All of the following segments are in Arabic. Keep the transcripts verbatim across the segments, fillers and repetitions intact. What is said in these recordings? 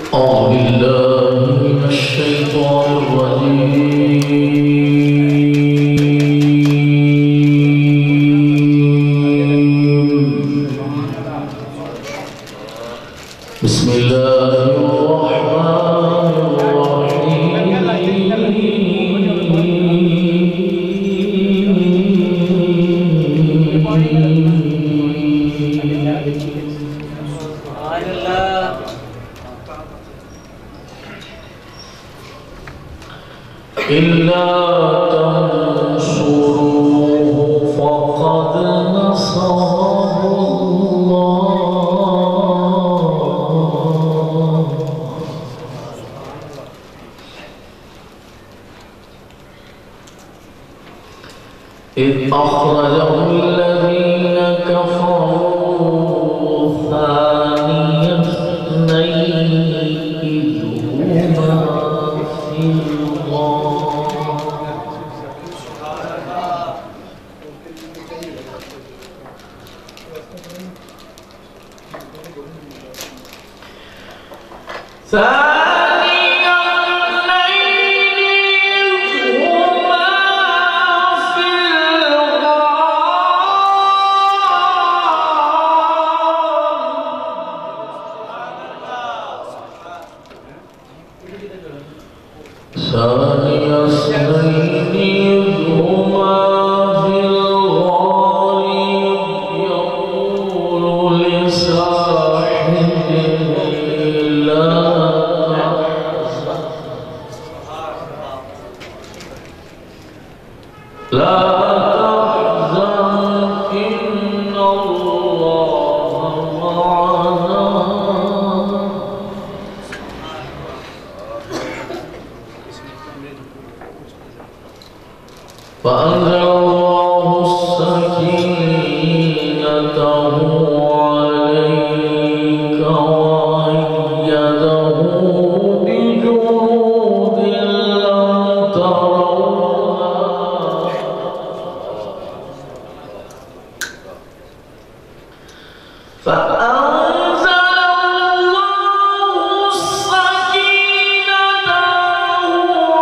أعوذ بالله من الشيطان الرجيم. بسم الله الرحمن الرحيم. إلا تنصروه فقد نصره الله إذ أخرجه الذين كفروا ثاني اثنين إذ هما في ثاني اثنين إذ هما في الغار يقول لصاحبه لا لا تحزن إن الله معنا فأنزل الله سكينته عليك وأيده بجنود لم تروها فأنزل الله سكينته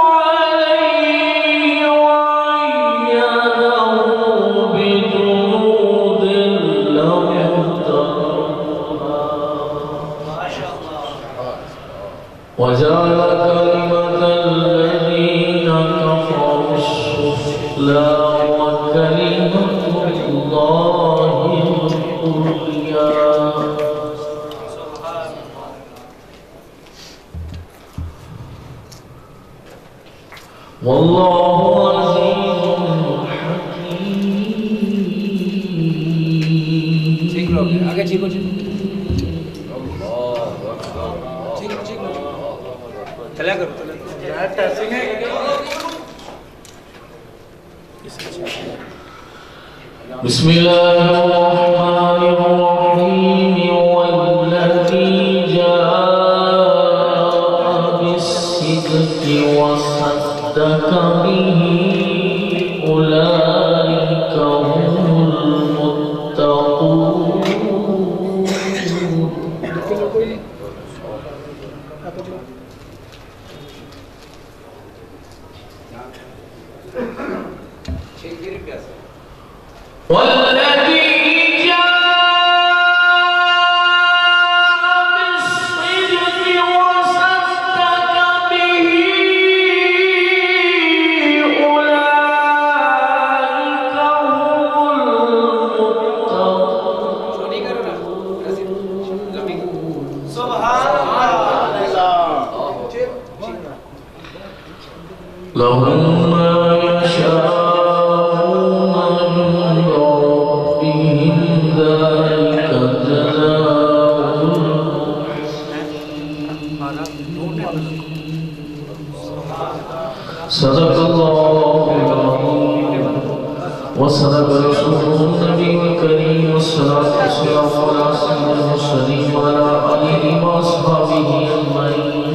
عليه وأيده بجنود لم تروها وجعل كلمة الذين كفروا السفلى وكلمة الله العليا والله عزيز حكيم. आगे चीखो चीखो चला करो بسم الله الرحمن الرحيم والذي جاء بالصدق وصدق به أولئك هم المتقون. والذي لهم ما يشاءون عند ربهم ذلك جزاء المحسنين. صدق الله العظيم وصدق رسوله النبي الكريم والصلاة والسلام على سيد المرسلين وعلى آله وأصحابه أجمعين.